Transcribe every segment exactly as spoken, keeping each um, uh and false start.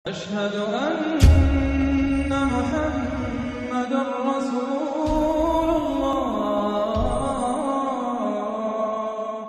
أشهد أن محمدًا رسول الله.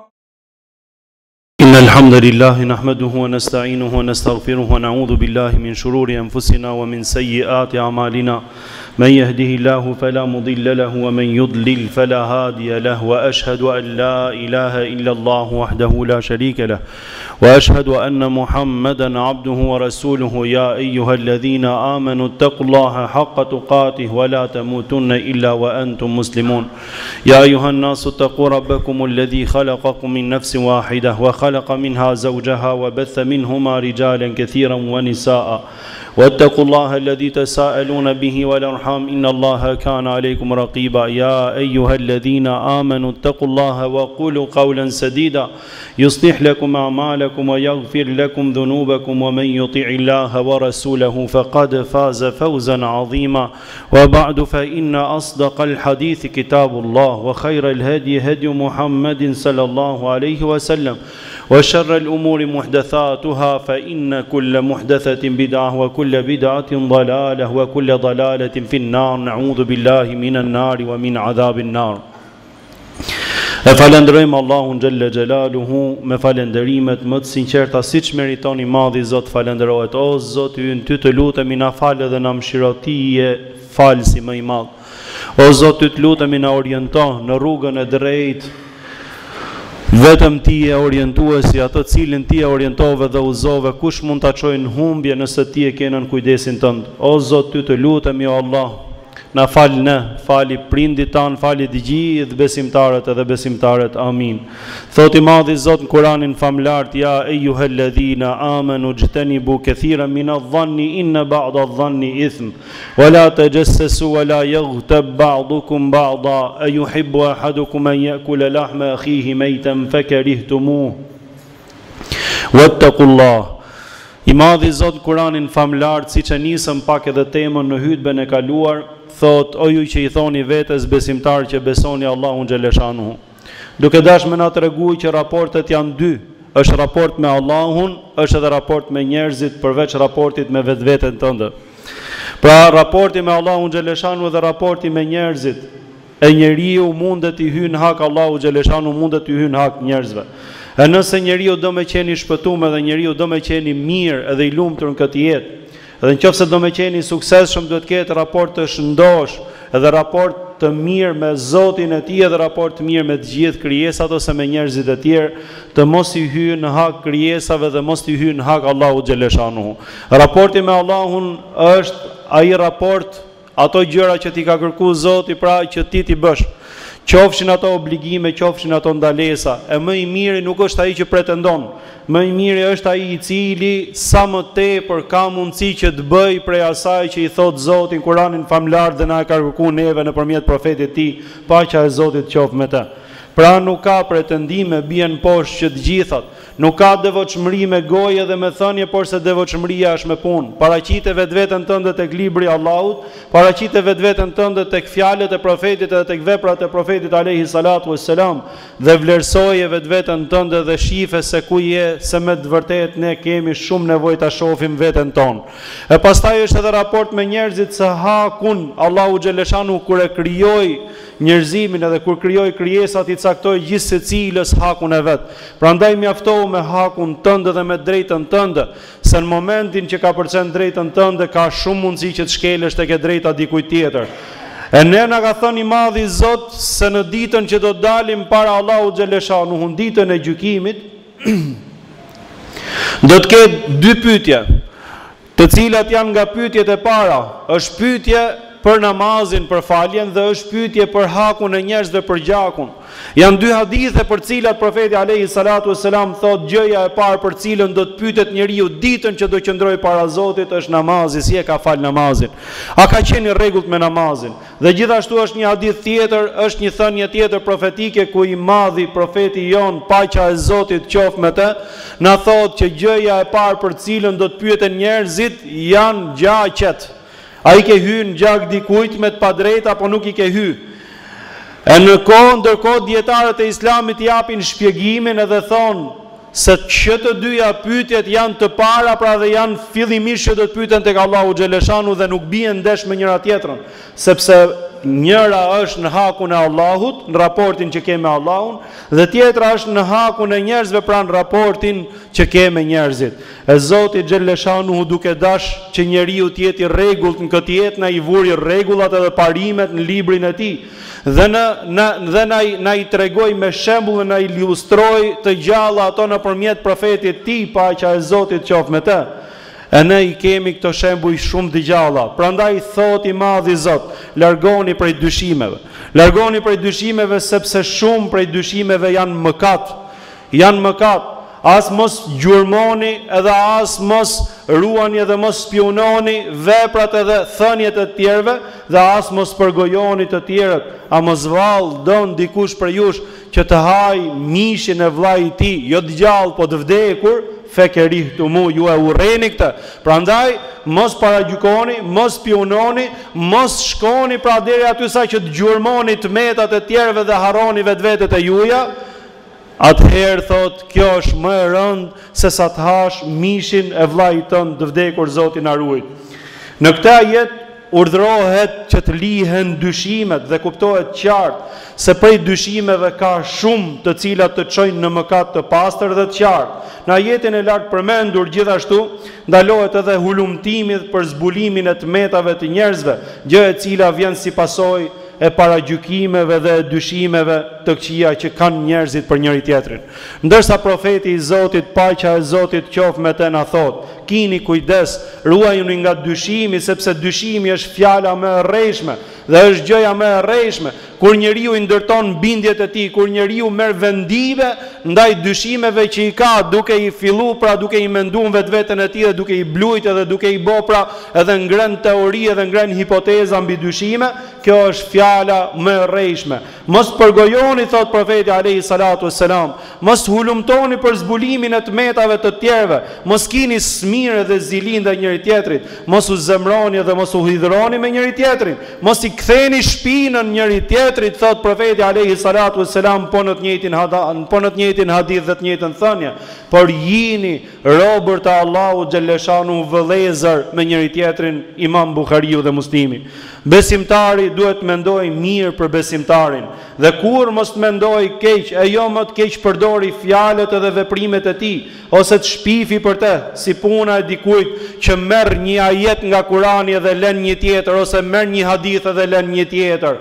إن الحمد لله نحمده ونستعينه ونستغفره ونعوذ بالله من شرور أنفسنا ومن سيئات أعمالنا. من يهده الله فلا مضل له ومن يضلل فلا هادي له، وأشهد أن لا إله إلا الله وحده لا شريك له، وأشهد أن محمدًا عبده ورسوله. يا أيها الذين آمنوا اتقوا الله حق تقاته ولا تموتن إلا وأنتم مسلمون. يا أيها الناس اتقوا ربكم الذي خلقكم من نفس واحدة وخلق منها زوجها وبث منهما رجالا كثيرا ونساء، واتقوا الله الذي تساءلون به والأرحام إن الله كان عليكم رقيبا. يا أيها الذين آمنوا اتقوا الله وقولوا قولا سديدا يصلح لكم أعمالكم ويغفر لكم ذنوبكم، ومن يطع الله ورسوله فقد فاز فوزا عظيما. وبعد، فإن أصدق الحديث كتاب الله، وخير الهدي هدي محمد صلى الله عليه وسلم، وشر الأمور محدثاتها، فإن كل محدثة بدعة وكل بدعة ضلالة وكل ضلالة في النار. نعوذ بالله من النار ومن عذاب النار. E falenderojmë Allahun Gjelle Gjelaluhu me falenderimet më të sinqerta siç meriton i madhi Zot falenderohet. O Zoti ynë, ty të lutemi na falë dhe na mëshiro, ti je falësi më i madh. O Zot, ty të lutemi na oriento në rrugën e drejtë. Vetëm ti e orientuesi, atë cilin ti e orientove dhe uzove, kush mund ta çojë në humbje nëse ti e ke nën kujdesin tënd. O Zot, ty të lutemi, o Allah, na fal ne, fali prindit tan, fali të gjithë besimtarët edhe besimtarët. Amin. Thot i madhi Zot në Kur'anin famlar: ja eyyuhalladhina amanu ijtanibu kathiran min adh-dhanni inna ba'da adh-dhanni ithm wa la tajassasu wa la yaghtab ba'dukum ba'da ayuhibbu ahadukum an ya'kula lahma akhihi maytan fakarihtumuh wattaqullah. I madhi Zot në Kur'anin famlar, siç e nisëm pak edhe temën në hutbën e kaluar, thot: o ju që i thoni vetes besimtar që besoni Allahun Xheleshanuhu, duke dashur na treguar që raportet janë dy, është raport me Allahun, është edhe raport me njerëzit, përveç raportit me vetveten tënde. Pra raporti me Allahun Xheleshanuhu dhe raporti me njerëzit, e njeriu mundet i hyn hak Allahu Xheleshanuhu, mundet i hyn hak njerëzve. E nëse njeriu do me qeni shpëtuar dhe njeriu do me qeni mirë edhe i lumtur në këtë jetë, edhe nëse do me qeni suksesshëm, duhet të ketë raport të shëndosh, edhe raport të mirë me Zotin e tij, edhe raport të mirë me të gjithë krijesat ose me njerëzit e tjerë, të mos i hyjë në hak krijesave dhe mos i hyjë në hak Allahu Xheleshanuhu. Raporti me Allahun është ai raport, ato gjëra që ti ka kërkuar Zoti, pra që ti ti bësh. Qofshin ato obligime, qofshin ato ndalesa. E më i miri nuk është ai që pretendon. Më i miri është ai i cili sa më tepër ka mundësi që të bëj prej asaj që i thot Zoti në Kur'anin famlar dhe na e ka kërkuar neve nëpërmjet profetit të tij, paqja e Zotit qoftë me të. Pra nuk ka pretendime bien poshtë që të gjithat. Nuk ka devotshmëri me gojë dhe me thënie, por se devotshmëria është me punë. Paraqite vetveten tënde tek libri i Allahut, paraqite vetveten tënde tek fjalët e profetit edhe tek veprat e profetit alayhi salatu wassalam, dhe vlerësoje vetveten tënde dhe shife se ku je, se me të vërtetë ne kemi shumë nevojë ta shohim veten tonë. E pastaj është edhe raport me njerëzit, se hakun Allahu Xheleshanu kur e krijoi njerëzimin edhe kur krijoi krijesat i caktoi gjithë secilës hakun e vet. Prandaj mjaftohu me hakun tënde dhe me drejtën tënde, se në momentin që ka përcen drejtën tënde, ka shumë mundësi që të shkelesh tek e drejta dikujt tjetër. E ne na ka thënë i madhi Zot se në ditën që do dalim para Allahu Xheleshanuhu, në ditën e gjykimit, do të ketë dy pyetje, të cilat janë nga pyetjet e para. Është pyetje për namazin, për faljen, dhe është pyetje për hakun e njerëzve për gjakun. Janë dy hadithe për cilat profeti alayhi salatu wassalam thot: gjëja e parë për cilën do të pyetet njeriu ditën që do qëndrojë para Zotit është namazi, si e ka fal namazin, a ka qenë i rregullt me namazin. Dhe gjithashtu është një hadith tjetër, është një thënie tjetër profetike ku i madhi profeti jon, paqja e Zotit qoftë me të, na thot që gjëja e parë për cilën do të pyeten njerëzit janë gjaqet. A i ke hy në gjak dikujt me të padrejt, apo nuk i ke hy? E në kohë, ndërkohë dietarët e Islamit japin shpjegimin edhe thonë se që të dyja pyetjet janë të para, pra dhe janë fillimisht që do të pyeten tek Allahu xhaleshanu dhe nuk bien ndesh me njëra tjetrën, sepse njëra është në hakun e Allahut, në raportin që ke me Allahun, dhe tjetra është në hakun e njerëzve, pra në raportin që ke me njerëzit. E Zoti xhaleshanu duke dash që njeriu të jetë i rregullt në këtë jetë, na i vuri rregullat edhe parimet në librin e tij. Dhe në, në, dhe na, na i tregoj me shembull dhe na i ilustroj të gjalla ato nëpërmjet profetit ti, paqja e Zotit qoftë me të. E ne i kemi këto shembuj shumë të gjalla. Prandaj thot i madhi Zot, largoni prej dyshimeve. Largoni prej dyshimeve sepse shumë prej dyshimeve janë mëkat. Janë mëkat. As mos gjurmoni edhe as mos ruani edhe mos spiononi veprat edhe thënjet e tjerëve dhe as mos përgojoni të tjerët. A mos vallë don dikush për jush që të haj mishin e vllai i tij, jo të gjallë po të vdekur, fekerih të mu, ju e urreni këtë. Prandaj mos paragjykoni, mos spiononi, mos shkoni pra deri aty sa që të gjurmoni të metat e tjerëve dhe harroni vetvetet e juaja. Atëherë thot, kjo është më e rëndë se sa të hash mishin e vllait tënd të vdekur, Zoti na ruaj. Në këtë ajet urdhërohet që të lihen dyshimet dhe kuptohet qartë se prej dyshimeve ka shumë të cilat të çojnë në mëkat të pastër dhe të qartë. Në ajetin e lartë përmendur gjithashtu ndalohet edhe hulumtimi për zbulimin e tmetave të njerëzve, gjë e cila vjen si pasojë e paragjykimeve dhe dyshimeve të këqija që kanë njerëzit për njëri tjetrin. Ndërsa profeti i Zotit, paqja e Zotit qoftë me të, na thot: kini kujdes, ruajuni nga dyshimi, sepse dyshimi është fjala më e rrejshme dhe është gjëja më e rrejshme. Kur njeriu i ndërton bindjet e tij, kur njeriu merr vendime ndaj dyshimeve që i ka, duke i fillu pra duke i menduar vetveten e tij dhe duke i blujt edhe duke i bë pra edhe ngren teori edhe ngren hipoteza mbi dyshime, kjo është fjala më e rrejshme. Mos përgojoni, thot profeti alayhi salatu wassalam, mos hulumtoni për zbulimin e tmetave të tjerëve, mos kini smire dhe zili ndaj njëri tjetrit, mos u zemroni dhe mos u hidhroni me njëri tjetrin, mos i ktheni shpinën njëri tjetrit, thot profeti alayhi salatu wassalam, po në të njëjtin po në të njëjtin hadith dhe të njëjtën thënie, por jini robër të Allahu xhaleshanu vëllezër me njëri tjetrin. Imam Buhariu dhe Muslimi. Besimtari duhet mendoj mirë për besimtarin dhe kur mos të mendoj keq, e jo më të keq përdori fjalët edhe veprimet e tij, ose të shpifi për të, si puna e dikujt që merr një ajet nga Kurani dhe lën një tjetër, ose merr një hadith dhe lën një tjetër.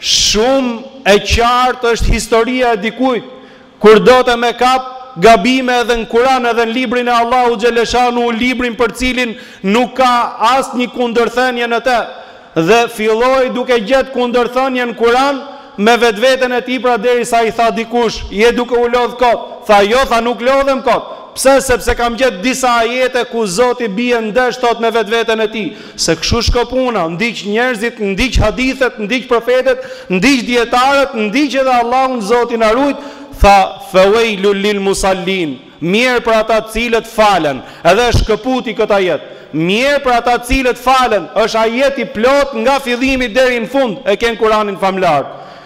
Shumë e qartë është historia e dikujt kur do të me kap gabime edhe në Kur'an edhe në librin e Allahu xhaleshanu, librin për cilin nuk ka asnjë kundërthënie në të, dhe filloi duke gjetë kundërthënie në Kur'an me vetveten e tij, pra derisa i tha dikush: "Je duke u lodh kot." Tha: "Jo, tha, nuk lodhem kot." Pse? Sepse kam gjetë disa ajete ku Zoti bie ndesh thot me vetveten e tij. Se kështu shko puna, ndiq njerëzit, ndiq hadithet, ndiq profetet, ndiq dietarët, ndiq edhe Allahun Zoti na ruaj. Tha: "Fawailul lil musallin." Mirë për ata të cilët falen. Edhe shkëputi këtë ajet. Mirë për ata të cilët falen. Është ajeti plot nga fillimi deri në fund. E ken Kur'anin famlar.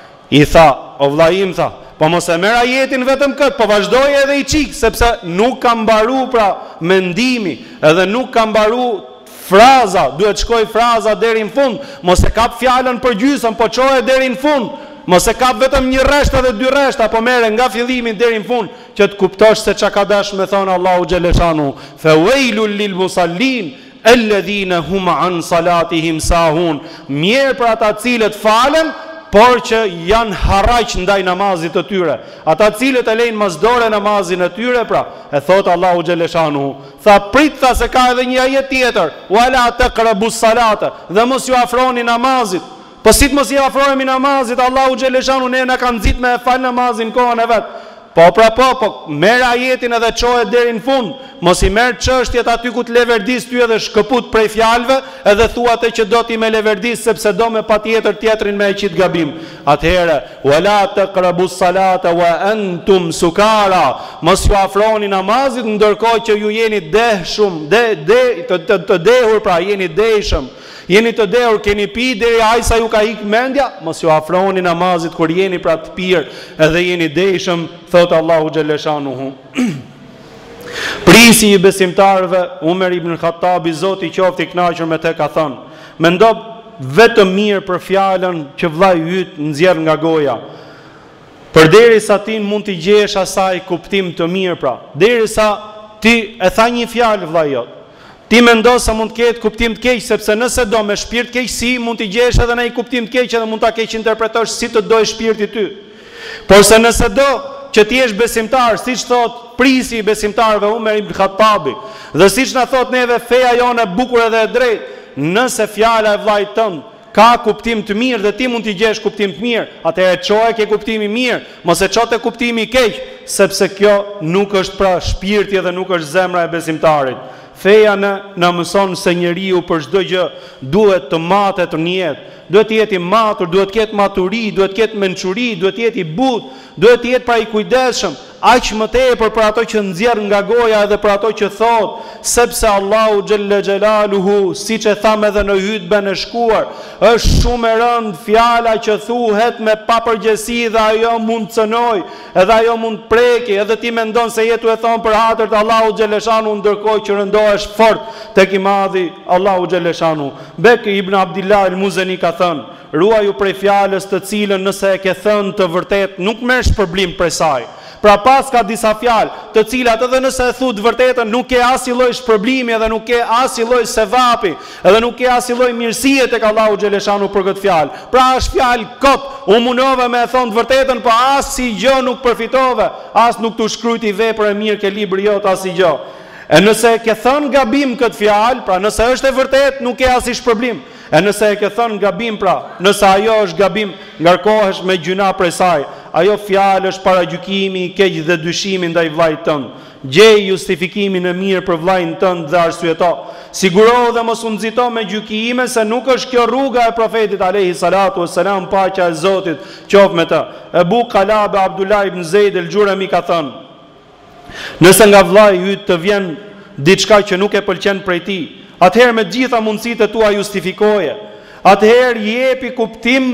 I tha: "O vllaim, tha, po mos e merr ajetin vetëm kët, po vazhdoi edhe i çik, sepse nuk ka mbaru pra mendimi, edhe nuk ka mbaru fraza, duhet shkoj fraza deri në fund. Mos e kap fjalën për gjysmë, po çoje deri në fund. Mos e kap vetëm një rresht edhe dy rreshta, po merre nga fillimi deri në fund, që të kuptosh se çka ka dash me thon Allahu xhaleshanu. Fa wailul lil musallin alladhina hum an salatihim sahun. Mirë për ata cilët falen, por që janë harraq ndaj namazit të tyre. Ata cilët e lejnë masdore namazin e tyre, pra, e thot Allahu xhaleshanu. Tha: "Prit, tha, se ka edhe një ajet tjetër, wala taqrabus salata", dhe mos ju afroni namazit. Po si të mos i afrohemi namazit? Allahu xhaleshanu ne na ka nxit me fal namazin kohën e vet. Po pra po, po merr ajetin edhe çohet deri në fund. Mos i merr çështjet aty ku të leverdis ty edhe shkëput prej fjalëve, edhe thua atë që do ti me leverdis sepse do me patjetër tjetrin me e qit gabim. Atëherë, wala taqrabus salata wa antum sukara. Mos ju afroni namazit ndërkohë që ju jeni dehshëm, de de të, të, të dehur, pra jeni dehshëm. Jeni të dehur, keni pi deri aq sa ju ka ik mendja, mos ju afroni namazit kur jeni pra të pirë edhe jeni dehshëm, thot Allahu xhaleshanuhu. Prisi i besimtarëve, Umar ibn Khattabi, Zoti i qoftë i kënaqur me të, ka thënë: mendo vetëm mirë për fjalën që vllai yt nxjerr nga goja, përderisa ti mund t'i gjesh asaj kuptim të mirë. Pra, derisa ti e tha një fjalë vllai jot, ti mendo se mund të ketë kuptim të keq, sepse nëse do me shpirt keqësi, mund t'i gjesh edhe në një kuptim të keq edhe mund ta keq interpretosh si të dojë shpirti ty. Por se nëse do që ti jesh besimtar, siç thot prisi i besimtarëve Umar ibn Khattabi, dhe siç na thot neve feja jonë e bukur edhe e drejtë, nëse fjala e vllait tënd ka kuptim të mirë dhe ti mund t'i gjesh kuptim të mirë, atëherë çoje ke kuptimi mirë, mos e ço te kuptimi i keq, sepse kjo nuk është pra shpirti dhe nuk është zemra e besimtarit. Feja në na mëson se njeriu për çdo gjë duhet të matet në jetë. Duhet të jetë i matur, duhet të ketë maturi, duhet të ketë mençuri, duhet të jetë i butë, duhet të jetë pra i kujdesshëm, aq më tepër për ato që nxjerr nga goja edhe për ato që thot, sepse Allahu xhalla xhelaluhu, siç e tham edhe në hutbën e shkuar, është shumë e rëndë fjala që thuhet me papërgjegjësi dhe ajo mund të cënoj, edhe ajo mund të preki, edhe ti mendon se jetu e thon për hatër të Allahu xhaleshanu, ndërkohë që rëndohesh fort tek i madhi Allahu xhaleshanu. Bek ibn Abdillah al-Muzani ka thënë: ruaju prej fjalës të cilën nëse e ke thënë të vërtet nuk merr shpërblim prej saj. Pra pas ka disa fjalë të cilat edhe nëse e thu të vërtetën nuk ke asnjë lloj shpërblimi edhe nuk ke asnjë lloj sevapi, edhe nuk ke asnjë lloj mirësie tek Allahu xhaleshanu për këtë fjalë. Pra është fjalë kot, u mundove me e thonë të vërtetën, po asnjë nuk përfitove, as nuk tu shkruajti vepër e mirë ke libri jot asnjë. E nëse ke thënë gabim këtë fjalë, pra nëse është e vërtet, nuk ke asnjë shpërblim. E nëse e ke thënë gabim, pra nëse ajo është gabim, ngarkohesh me gjuna prej saj. Ajo fjalë është paragjykimi i keq dhe dyshimi ndaj vllait tënd. Gjej justifikimin e mirë për vllain tënd dhe arsyeto. Sigurohu dhe mos u nxito me gjykime, se nuk është kjo rruga e profetit alayhi salatu wassalam, paqja e Zotit qoftë me të. Ebu Kalab Abdullah ibn Zeid el-Jurami ka thënë: nëse nga vllai yt të vjen diçka që nuk e pëlqen prej ti, atëherë me gjitha mundësitë e tua justifikoje. Atëherë jepi kuptim,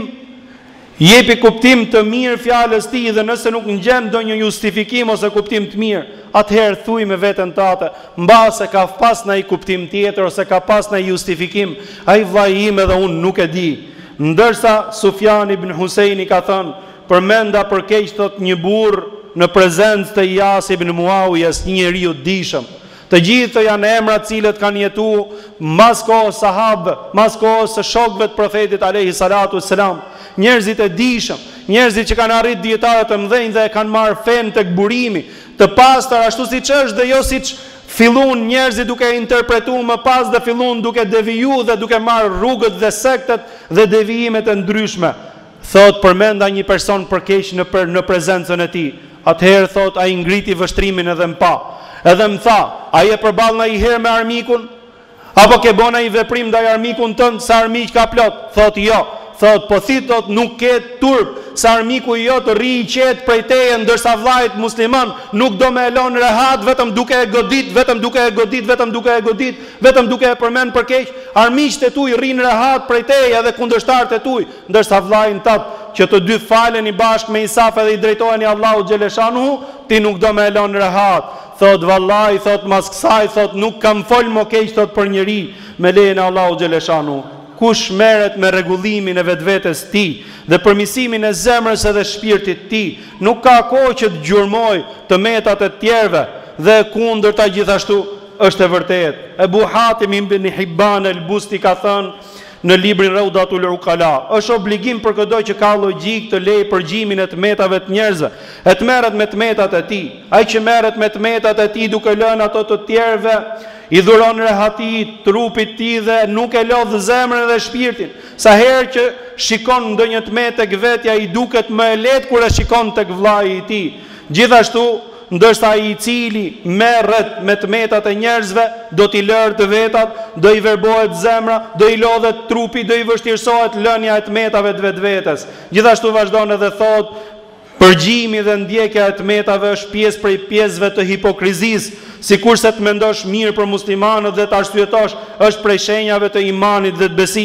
jepi kuptim të mirë fjalës ti, dhe nëse nuk ngjen ndonjë justifikim ose kuptim të mirë, atëherë thuj me veten tate, mbase ka pas ndonjë kuptim tjetër ose ka pas ndonjë justifikim, ai vllai im edhe unë nuk e di. Ndërsa Sufjan ibn Husaini ka thënë: përmenda për keq thot një burr në prezencë të Iyas ibn Muawiyas, një njeriu dishëm. Të gjithë janë emra të cilët kanë jetuar mas kohës sahabë, mas kohës së shokëve të profetit alayhi salatu wassalam, njerëzit e dishëm, njerëzit që kanë arrit dietare të mëdhenj dhe e kanë marrë fen tek burimi, të pastër ashtu siç është dhe jo siç fillun njerëzit duke interpretuar më pas dhe fillun duke devijuar dhe duke marrë rrugët dhe sektet dhe devijimet e ndryshme. Thot përmenda një person për keq në për, në prezencën e tij. Atëherë thot ai ngriti vështrimin edhe më pa. Edhe më tha: a je përballë në i herë me armikun? Apo ke bona i veprim ndaj armikun tënd, sa armiq ka plot? Thot jo. Thot po thi thot nuk ke turp, sa armiku i jot rri i qet prej teje, ndërsa vllait musliman nuk do me elon rehat vetëm duke e godit, vetëm duke e godit, vetëm duke e godit, vetëm duke e përmend për keq. Armiqtë e tuaj rrin rehat prej teje edhe kundërshtarët e tuaj, ndërsa vllain tat që të dy faleni bashkë me insaf edhe i drejtoheni Allahu xhaleshanu, ti nuk do me elon rehat. Thot vallai, thot mas kësaj, thot nuk kam fol më keq thot për njeri me lejen e Allahu xhaleshanu. Kush merret me rregullimin e vetvetes ti dhe përmirësimin e zemrës edhe shpirtit ti, nuk ka kohë që të gjurmoj të metat e tjerëve, dhe kundërta gjithashtu është e vërtetë. Ebu Hatim ibn Hibban el-Busti ka thënë në librin Rawdatul Uqala: është obligim për çdo që ka logjik të lejë përgjimin e tmetave të njerëzve, e të merret me tmetat e tij. Ai që merret me tmetat e tij duke lënë ato të tjerëve, i dhuron rehati trupit tij dhe nuk e lodh zemrën dhe shpirtin. Sa herë që shikon ndonjë tmet tek vetja, i duket më e lehtë kur e shikon tek vllai i tij. Gjithashtu, ndërsa ai i cili merret me tmetat e njerëzve, do t'i lërë të vetat, do i verbohet zemra, do i lodhet trupi, do i vështirësohet lënia e tmetave të vetvetes. Gjithashtu vazhdon edhe thot: përgjimi dhe ndjekja e tmetave është pjesë prej pjesëve të hipokrizisë, sikurse të mendosh mirë për muslimanët dhe të arsyetosh është prej shenjave të imanit dhe të besimit.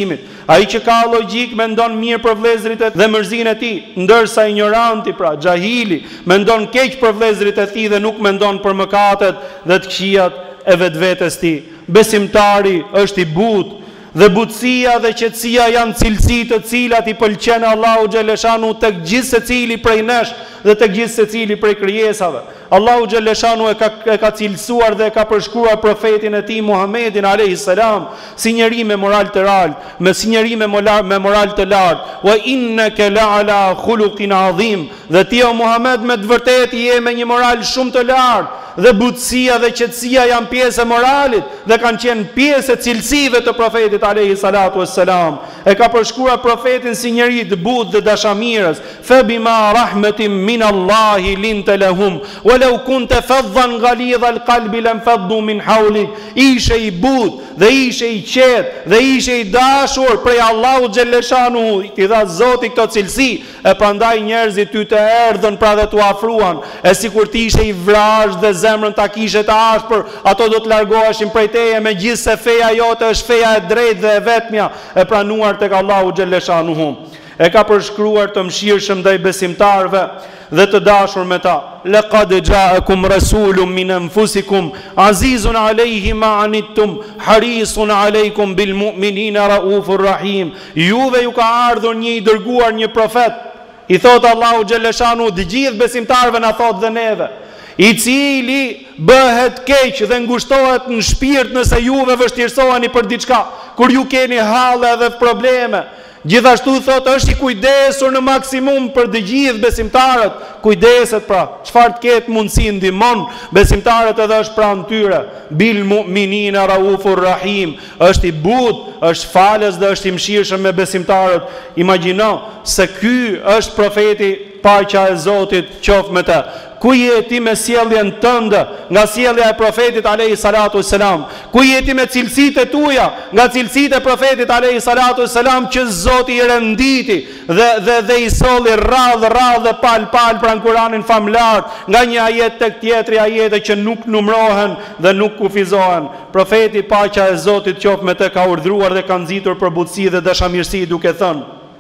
Ai që ka logjik mendon mirë për vëllezërit e dhe mërzinë e tij, ndërsa ignoranti, pra xahili, mendon keq për vëllezërit e tij dhe nuk mendon për mëkatet dhe të këqijat e vetvetes tij. Besimtari është i butë, dhe butësia dhe qetësia janë cilësi të cilat i pëlqen Allahu xhaleshanu tek gjithë secili prej nesh dhe tek gjithë secili prej krijesave. Allahu xhaleshanu e ka e ka cilësuar dhe e ka përshkruar profetin e tij Muhammedin alayhis salam si njeri me moral të lartë, me si njeri me moral me moral të lartë. Wa innaka la'ala khuluqin azim. Dhe ti o Muhammed me të vërtetë je me një moral shumë të lartë. Dhe butësia dhe qetësia janë pjesë e moralit dhe kanë qenë pjesë e cilësive të profetit alayhi salatu wassalam. E ka përshkruar profetin si njeri të butë dhe dashamirës. Fa bima rahmetin min Allahi linta lahum walau kunta faddan ghalidha alqalbi lam faddu min hawlik. Ishe i butë dhe ishe i qetë dhe ishe i dashur prej Allahu xhaleshanu, ti dha Zoti këto cilësi, e prandaj njerëzit ty të erdhën pra dhe t'u afruan, e sikur ti ishe i vrashë dhe zemrën ta kishe të ashpër, ato do të largoheshin prej teje, megjithse feja jote është feja e drejtë dhe e vetmja e pranuar tek Allahu xhaleshanuhu. E ka përshkruar të mëshirshëm ndaj besimtarëve dhe të dashur me ta. Laqad ja'akum rasulun min anfusikum azizun alayhi ma anittum harisun alaykum bil mu'minina raufur rahim. Juve ju ka ardhur një i dërguar, një profet, i thot Allahu xhaleshanu të gjithë besimtarëve, na thot dhe neve, i cili bëhet keq dhe ngushtohet në shpirt nëse juve vështirësoheni për diçka, kur ju keni halle dhe probleme. Gjithashtu thot është i kujdesur në maksimum për të gjithë besimtarët. Kujdeset pra, çfarë të ketë mundësi ndihmon besimtarët edhe është pranë tyre. Bil mu'minina raufur rahim, është i butë, është falës dhe është i mëshirshëm me besimtarët. Imagjino se ky është profeti, paqja e Zotit qoftë me të. Ku je ti me sjelljen tënde nga sjellja e profetit alayhi salatu wassalam? Ku je ti me cilësitë e tuaja nga cilësitë e profetit alayhi salatu wassalam që Zoti i renditi dhe dhe dhe i solli radh radh dhe pal pal pranë Kur'anin famlar, nga një ajet tek tjetri ajete që nuk numërohen dhe nuk kufizohen. Profeti paqja e Zotit qoftë me të ka urdhëruar dhe ka nxitur për butësi dhe dashamirësi duke thënë: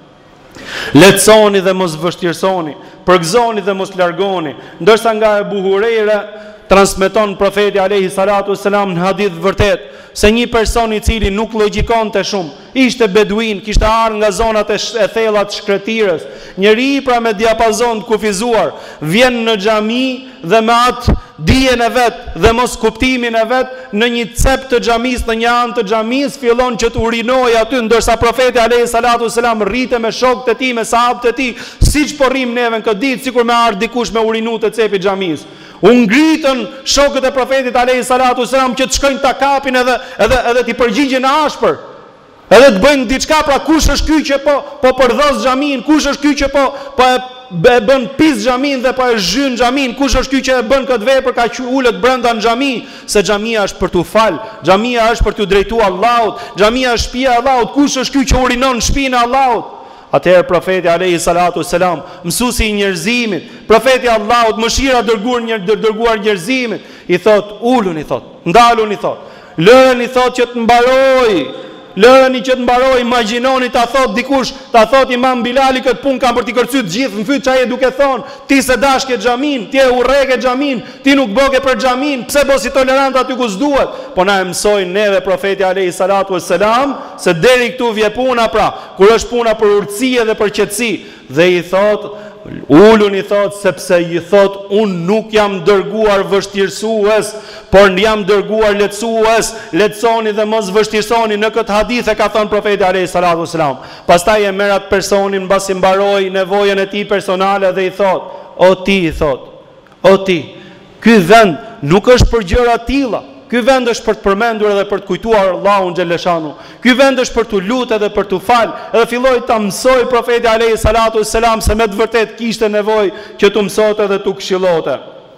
Leçoni dhe mos vështirësoni, përgëzoni dhe mos largoni. Ndërsa nga Ebu Hurajra transmeton profeti alayhi salatu wassalam në hadith vërtet se një person i cili nuk logjikonte shumë, ishte beduin, kishte ardhur nga zonat e, e thella të shkretirës, njëri pra me diapazon të kufizuar, vjen në xhami dhe me atë dijen e vet dhe mos kuptimin e vet në një cep të xhamis, në një anë të xhamis fillon që të urinojë aty, ndërsa profeti alayhi salatu wassalam rrite me shokët e tij, me sahabët e tij, siç po rrim neve në këtë ditë, sikur me ardh dikush me urinu te cepi i xhamis. U ngritën shokët e profetit alayhi salatu wassalam që të shkojnë ta kapin edhe edhe edhe t'i përgjigjen ashpër. Edhe të bëjnë diçka, pra kush është ky që po po përdhos xhamin, kush është ky që po po e bën pis xhamin dhe po e zhyn xhamin, kush është ky që e bën këtë vepër ka ulët brenda në xhami, se xhamia është për t'u fal, xhamia është për t'u drejtuar Allahut, xhamia është shtëpia e Allahut, kush është ky që urinon në shtëpinë e Allahut? Atëherë profeti alayhi salatu wassalam, mësuesi i njerëzimit, profeti i Allahut, mëshira dërguar një dërguar njerëzimit, i thot: uluni, thot, ndaluni, thot, lëreni, thot, që të mbaroj, lëreni që të mbaroj. Imagjinoni ta thot dikush, ta thot Imam Bilali këtë punë kam për t'i kërcyt gjithë në fyt çaje duke thonë: ti se dashke xhamin, ti e urreke xhamin, ti nuk boke për xhamin, pse bo si tolerant aty ku s'duhet? Po na e mësojnë neve profeti alayhi salatu wassalam se deri këtu vje puna, pra kur është puna për urtësi dhe për qetësi, dhe i thot: ulun, i thot, sepse i thot: unë nuk jam dërguar vështirësues, por jam dërguar lehtësues, lehtësoni dhe mos vështirësoni. Në këtë hadith e ka thënë profeti alayhi salatu wassalam. Pastaj e merr atë personin mbasi mbaroi nevojën e tij personale dhe i thot: o ti, i thot, o ti, ky vend nuk është për gjëra të tilla. Ky vend është për të përmendur edhe për të kujtuar Allahun xhaleshanu. Ky vend është për t'u lutë edhe për t'u fal. Edhe filloi ta mësoi profeti alayhi salatu wassalam se me të vërtet kishte nevojë që t'u mësonte edhe t'u këshillote.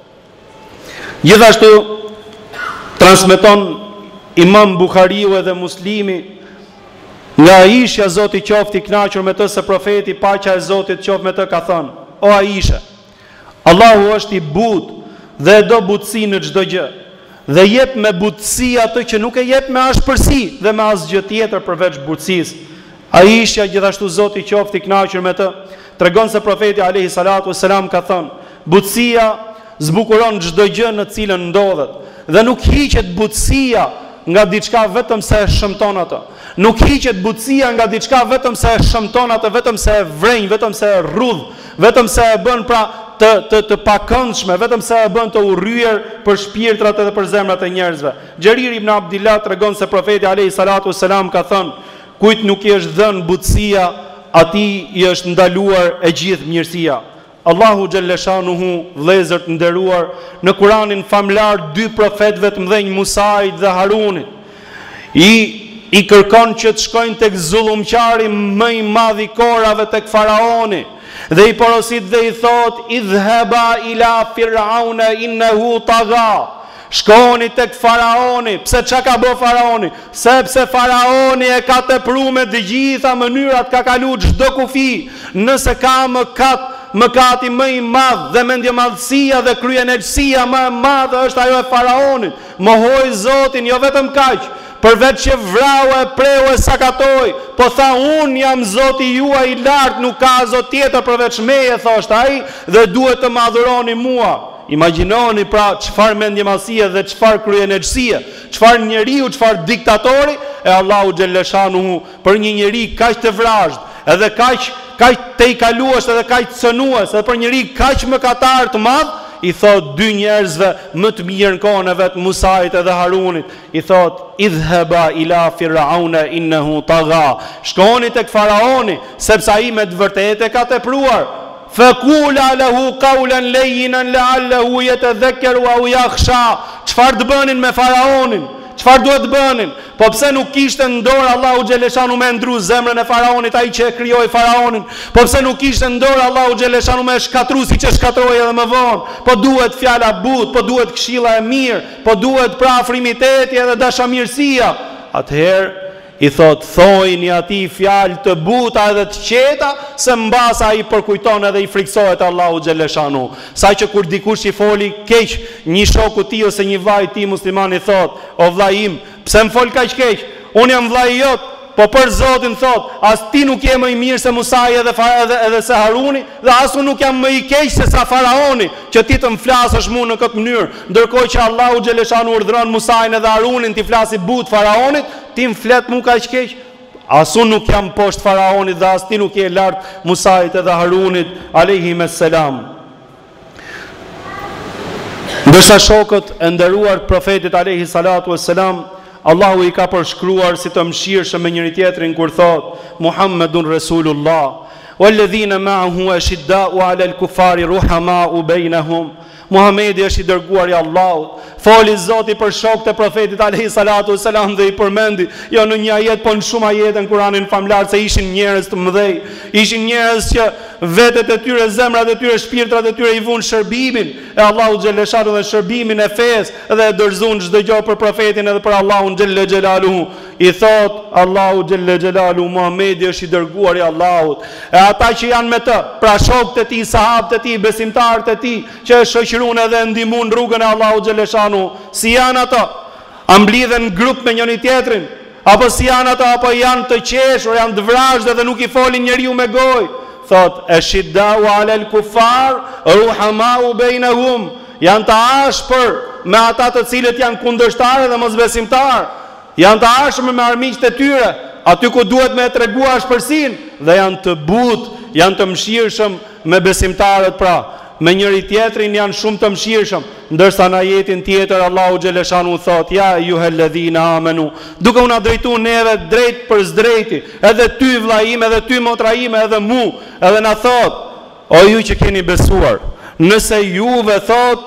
Gjithashtu transmeton Imam Buhariu edhe Muslimi nga Aisha, Zoti qoftë i kënaqur me të, se profeti paqja e Zotit qoftë me të ka thënë: o Aisha, Allahu është i butë dhe e do butësi në çdo gjë, dhe jep me butësi atë që nuk e jep me ashpërsi dhe me asgjë tjetër përveç butësisë. Aisha gjithashtu Zoti qoftë i kënaqur me të, tregon se profeti alayhi salatu wassalam ka thënë: butësia zbukuron çdo gjë në cilën ndodhet, dhe nuk hiqet butësia nga diçka vetëm se e shëmton atë. Nuk hiqet butësia nga diçka vetëm se e shëmton atë, vetëm se e vrenj, vetëm se e rrudh, vetëm se e bën pra të të të pakëndshme, vetëm se e bën të urryer për shpirtrat edhe për zemrat e njerëzve. Xherir ibn Abdillah tregon se profeti alayhi salatu wassalam ka thënë: kujt nuk i është dhënë butësia, atij i është ndaluar e gjithë mirësia. Allahu xhalleshanuhu, vëllezër të nderuar, në Kur'anin famlar dy profetëve të mëdhenj Musait dhe Harunit, i i kërkon që të shkojnë tek zullumqari më i madh i korave, tek faraoni, dhe i porosit dhe i thot: idhhaba ila fir'auna innahu tagha. Shkoni tek faraoni. Pse çka ka bë faraoni? Sepse faraoni e ka tepruar me të gjitha mënyrat, ka kaluar çdo kufi. Nëse ka mëkat, mëkati më i madh dhe mendjemadhësia dhe kryenësia më e madhe është ajo e faraonit. Mohoi Zotin, jo vetëm kaq, përveç që vrau e preu e sakatoi, po tha: unë jam Zoti juaj i lartë, nuk ka Zot tjetër përveç meje, thoshte ai, dhe duhet të më adhuroni mua. Imagjinoni pra çfarë mendjemadhësie dhe çfarë kryenësie, çfarë njeriu, çfarë diktatori, e Allahu xhalleshanuhu për një njeri kaq të vrazhd, edhe kaq kaq të i kaluar, edhe kaq cënues, edhe për njeri kaq mëkatar të madh, i thot dy njerëzve më të mirë në kohën e vet, Musait edhe Harunit, i thot: idhhaba ila fir'auna innahu tagha. Shkoni tek faraoni, sepse ai me të vërtetë ka tepruar. Faqula lahu qawlan layyinan la'allahu yatadhakkaru aw yakhsha. Çfarë të bënin me faraonin? Çfarë duhet të bënin? Po pse nuk kishte në dorë Allahu xhaleshanu me ndru zemrën e faraonit, ai që e krijoi faraonin? Po pse nuk kishte në dorë Allahu xhaleshanu me shkatru siç e shkatroi edhe më vonë? Po duhet fjala but, po duhet këshilla e mirë, po duhet pra afrimiteti edhe dashamirësia. Atëherë i thot: thojni atij fjalë të buta edhe të qeta, se mbasa ai përkujton edhe i friksohet Allahu xhaleshanu. Sa që kur dikush i foli keq një shoku i tij ose një vllai i tij musliman, i thot: o vllai im, pse më fol kaq keq? Unë jam vllai jot, po për Zotin thot, as ti nuk je më i mirë se Musai edhe edhe, edhe se Haruni, dhe as unë nuk jam më i keq se sa faraoni, që ti të më flasësh mua në këtë mënyrë, ndërkohë që Allahu xhaleshanu urdhëron Musain edhe Harunin ti flasi but faraonit, ti më flet mua kaq keq? As unë nuk jam poshtë faraonit dhe as ti nuk je lart Musait edhe Harunit alayhimus salam. Ndërsa shokët e nderuar profetit alayhi salatu wassalam, Allahu i ka përshkruar si të mëshirshëm me njëri tjetrin kur thot: Muhammedun Rasulullah walladhina ma'ahu ashidda'u 'alal kuffari ruhama'u bainahum. Muhamedi është i dërguari i Allahut. Foli Zoti për shokët e profetit alayhi salatu wassalam dhe i përmendi jo në një ajet, po në shumë ajete në Kur'anin famlar, se ishin njerëz të mëdhej, ishin njerëz që vetet e tyre, zemrat e tyre, shpirtrat e tyre i vunë shërbimin e Allahu xhaleshanu dhe shërbimin e fesë, dhe e dorëzuan çdo gjë për profetin edhe për Allahun xhelle xhelaluhu. I thot Allahu xhelle xhelaluhu: Muhamedi është i dërguari i Allahut. E ata që janë me të, pra shokët e tij, sahabët e tij, besimtarët e tij, që e shoqëruan edhe ndihmuan rrugën e Allahu xhaleshanu, si janë ato? A mblidhen në grup me njëri tjetrin? Apo si janë ato? Apo janë të qeshur, janë të vrazhë dhe nuk i folin njeriu me gojë? Thot: ashidda'u 'alal kuffar ruhama'u bainahum. Janë të ashpër me ata të cilët janë kundërshtarë dhe mosbesimtarë. Janë të ashpër me armiqtë e tyre, aty ku duhet me treguar ashpërsinë, dhe janë të butë, janë të mëshirshëm me besimtarët pra. Me njëri tjetrin janë shumë të mëshirshëm, ndërsa në ajetin tjetër Allahu xhaleshanu thot: ja ayyuhalladhina amanu, duke u na drejtuar neve drejt për drejti, edhe ty vllai im, edhe ty motra ime, edhe mu, edhe na thot: o ju që keni besuar, nëse juve thot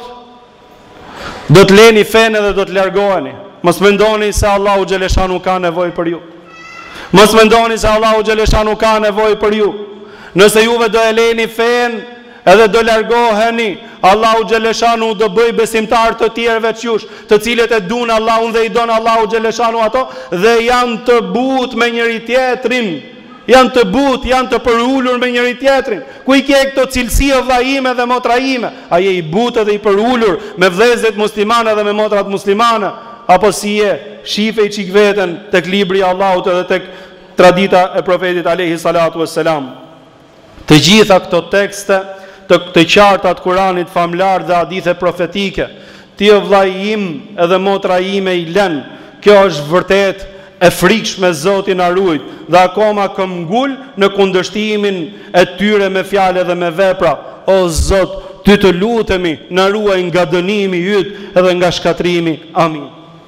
do të leni fenë dhe do të largoheni, mos mendoni se Allahu xhaleshanu ka nevojë për ju. Mos mendoni se Allahu xhaleshanu ka nevojë për ju. Nëse juve do e leni fenë edhe do largoheni, Allahu xhaleshanu do bëj besimtar të tjerë veç jush, të cilët e duan Allahun dhe i don Allahu xhaleshanu ato, dhe janë të butë me njëri tjetrin. Janë të butë, janë të përulur me njëri tjetrin. Ku i ke këto cilësi o vllai ime dhe motra ime? A je i butë dhe i përulur me vëllezërit muslimane dhe me motrat muslimane? Apo si je shife i çik veten tek libri i Allahut edhe tek tradita e profetit alayhi salatu wassalam. Të gjitha këto tekste të, të qarta të Kuranit famlar dhe hadithe profetike, ti o vllai im edhe motra ime i lën, kjo është vërtet e frikshme, Zoti na ruaj, dhe akoma këm ngul në kundërshtimin e tyre me fjalë dhe me vepra. O Zot, ty të lutemi, na ruaj nga dënimi yt edhe nga shkatrimi. Amin.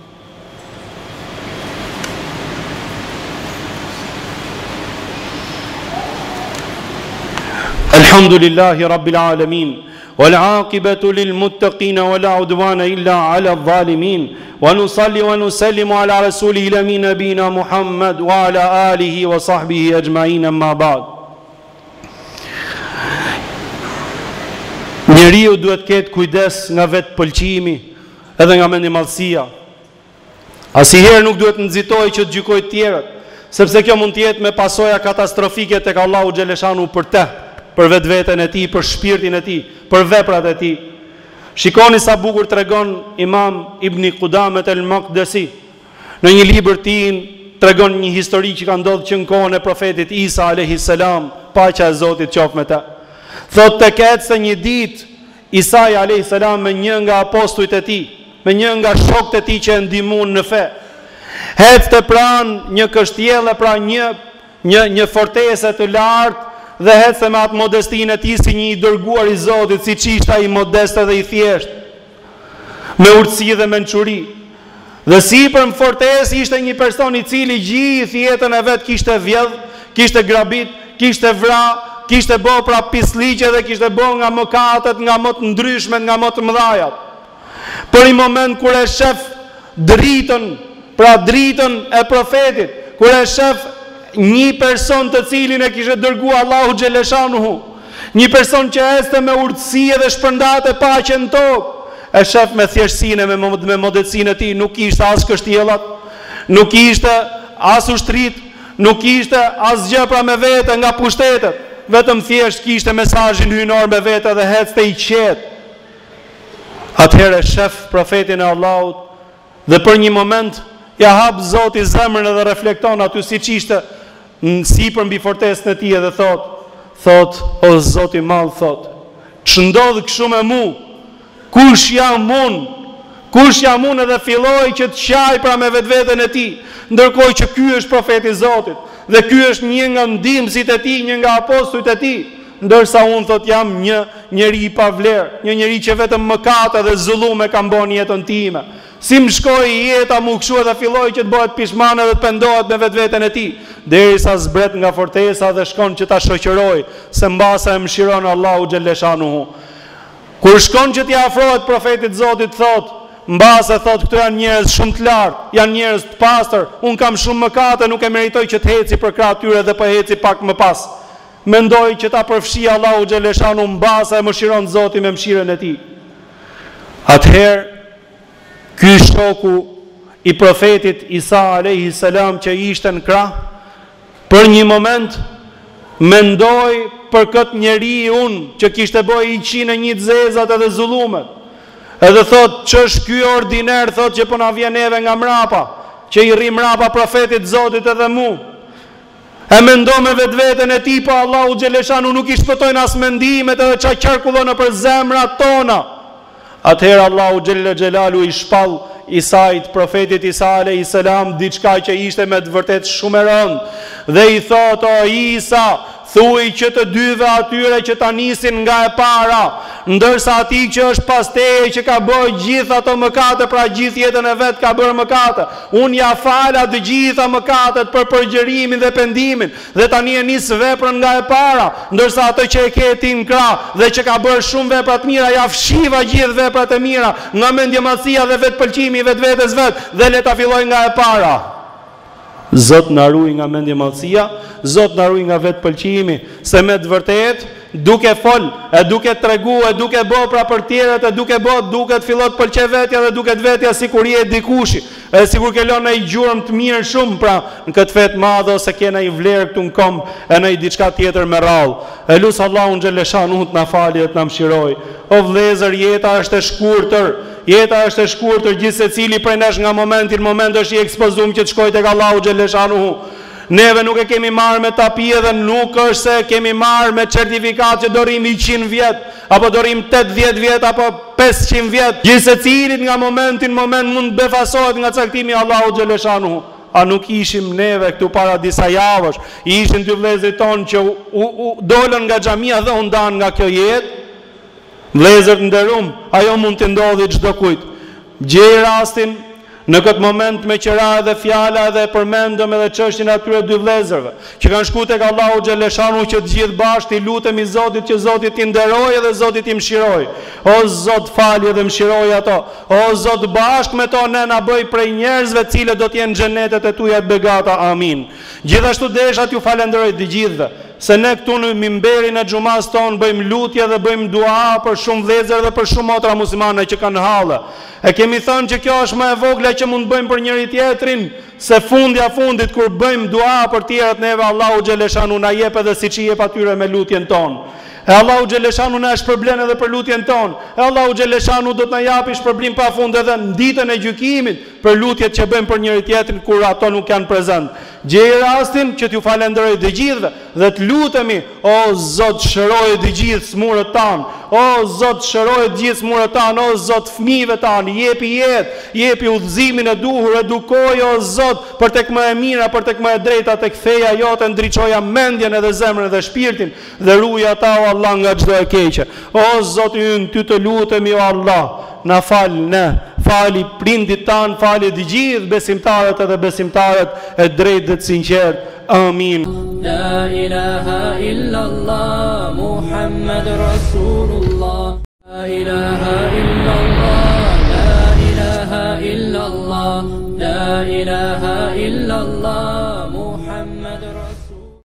Alhamdulillahi Rabbil Alamin, wal aqibatu lil muttaqin wala udwana illa ala adh-dhalimin, wa nusalli wa nusallimu ala rasulil amin nabina Muhammad wa ala alihi wa sahbihi ajma'in, amma ba'd. Njeriu duhet ketë kujdes nga vetë pëlqimi edhe nga mendimallësia. Asnjëherë nuk duhet nxitojë që të gjykojë të tjerët, sepse kjo mund të jetë me pasoja katastrofike tek Allahu xhaleshanu për të, për vetveten e tij, për shpirtin e tij, për veprat e tij. Shikoni sa bukur tregon Imam Ibn Qudamet el-Maqdisi në një libër të tij, tregon një histori që ka ndodhur që në kohën e profetit Isa alayhis salam, paqja e Zotit qoftë me të. Thot të ketë se një dit Isa alayhis salam me një nga apostujt e tij, me një nga shokët e tij që e ndihmuan në fe, ecte pranë një kështjelle, pra një një një fortese të lartë, dhe ecte me atë modestinë e tij si një i dërguar i Zotit, siç ishte ai modest dhe i thjeshtë, me urtësi dhe mençuri. Dhe sipër në fortesë ishte një person i cili gjithë jetën e vet kishte vjedh, kishte grabit, kishte vrarë, kishte bë pra pisliqe dhe kishte bë nga mëkatet, nga më të ndryshmet, nga më të mëdhajat. Për një moment kur e shef dritën, pra dritën e profetit, kur e shef një person të cilin e kishte dërguar Allahu xhaleshanuhu, një person që ecte me urtësi dhe shpërndate paqen në tokë, e shef me thjeshtësinë, me, me modësinë e tij, nuk ishte as kështjellat, nuk ishte as ushtrit, nuk ishte as gjë pra me vete nga pushtetet, vetëm thjesht kishte mesazhin hyjnor me vete dhe ecte i qetë. Atëherë shef profetin e Allahut dhe për një moment ja hap Zoti zemrën dhe reflekton aty siç ishte në sipër mbi fortesën e tij dhe thot, thot, o Zoti i madh, thot, ç'ndodh kështu me mua? Kush jam unë? Kush jam unë? Edhe filloi që të qaj pra me vetveten e tij, ndërkohë që ky është profeti i Zotit dhe ky është një nga ndihmësit e tij, një nga apostujt e tij, ndërsa unë thot jam një njeri i pavlerë, një njeri që vetëm mëkate dhe zullume kam bën jetën time. Si më shkoi jeta mu kështu edhe filloi që të bëhet pishman dhe të pendohet me vetveten e tij, derisa zbret nga fortesa dhe shkon që ta shoqëroj, se mbasa e mëshiron Allahu xhaleshanuhu. Kur shkon që t'i afrohet profetit Zotit, thot, mbase thot, këto janë njerëz shumë të lartë, janë njerëz të pastër, un kam shumë mëkate, nuk e meritoj që të heci për krah tyre dhe po heci pak më pas. Mendoj që ta përfshi Allahu xhaleshanu, mbasa e mëshiron Zoti me mëshirën e tij. Atëherë ky shoku i profetit Isa alayhi salam që ishte në krah, për një moment mendoi për këtë njeriu që kishte bëj i qinë një të zezat edhe zullumet. Edhe thot, ç'është ky ordiner, thot që po na vjen neve nga mrapa, që i rri mrapa profetit Zotit edhe mu. E mendo me vetveten e tij, po Allahu xhaleshanu nuk i shpëtojnë as mendimet edhe çka qarkullon nëpër zemrat tona. Atëherë Allahu xhelle xhelalu i shpall Isait, profetit Isa alayhis salam, diçka që ishte me të vërtet shumë e rëndë dhe i thot, o Isa, thuaj që të dyve atyre që ta nisin nga e para, ndërsa ati që është pas teje që ka bërë gjitha ato mëkate, pra gjithë jetën e vet ka bërë mëkate, unë ja fala të gjitha mëkatet për përgjërimin dhe pendimin, dhe tani e nis veprën nga e para, ndërsa ato që e ke ti në krah dhe që ka bërë shumë vepra të mira, ja fshiva gjithë veprat e mira nga mendjemallësia dhe vetpëlqimi i vetvetes vet, dhe le ta filloj nga e para. Zot na ruaj nga mendjemallësia, Zot na ruaj nga vetpëlqimi, se me të vërtetë duke fol, e duke tregu, e duke bë pra për tjerët, e duke bë, duke të fillot pëlqe vetja dhe duke të vetja sikur je dikushi, e sikur ke lënë ai gjurmë të mirë shumë pra në këtë fetë madhe, ose ke ai vlerë këtu në kom, e në diçka tjetër me radhë. E lut Allahun xhaleshanu të na falë dhe të na mëshiroj. O vëllezër, jeta është e shkurtër, jeta është e shkurtër, gjithsecili prej nesh nga momenti në moment është i ekspozuar që të shkojë tek Allahu xhaleshanu. Neve nuk e kemi marrë me tapi dhe nuk është se kemi marrë me certifikat që dorim njëqind vjet, apo dorim tetëdhjetë vjet, apo pesëqind vjet. Gjithë se cilit nga momentin moment mund të befasohet nga caktimi Allahu xhaleshanu. A nuk ishim neve këtu para disa javësh, ishin dy vëllezërit tonë që u, u, u dolën nga xhamia dhe u ndan nga kjo jetë. Vëllezër të nderuam, ajo mund të ndodhi çdo kujt. Gjej rastin në këtë moment me qira edhe fjala dhe përmendëm edhe çështjen e atyre dy vëllezërve që kanë shkuar tek Allahu xhaleshanu që të gjithë bashkë i lutemi Zotit që Zoti t'i nderojë dhe Zoti t'i mëshirojë. O Zot, falje dhe mëshiroj ato. O Zot, bashkë me to ne na bëj prej njerëzve të cilët do të jenë xhenetet e tuaja të begata. Amin. Gjithashtu desha t'ju falenderoj të gjithëve se ne këtu në mimberin e xhumas ton bëjmë lutje dhe bëjmë dua për shumë vëllezër dhe për shumë motra muslimane që kanë halle. E kemi thënë që kjo është më e vogla që mund bëjmë për njëri tjetrin, se fundja fundit kur bëjmë dua për tjerët neve Allahu xhaleshanu na jep edhe siç i jep atyre me lutjen tonë. E Allahu xhaleshanu na shpërblen edhe për lutjen tonë. E Allahu xhaleshanu do të na japi shpërblim pafund edhe në ditën e gjykimit për lutjet që bëjmë për njëri tjetrin kur ato nuk janë prezant. Gjej rastin që t'ju falenderoj të gjithëve dhe të lutemi, o Zot, shëroje të gjithë smurët tanë, o Zot, shëroje të gjithë smurët tanë, o Zot, fëmijëve tanë, jepi jetë, jepi udhëzimin e duhur, edukoj, o Zot, për tek më e mira, për tek më e drejta, tek feja jote, ndriçoja mendjen edhe zemrën edhe shpirtin dhe ruaj ata, o Allah, nga çdo e keqe. O Zot ynë, ty të lutemi, o Allah, na fal ne, fali prindit tanë, fali të gjithë besimtarët edhe besimtarët e drejtë dhe të sinqertë. Amin. La ilaha illallah Muhammad Rasulullah.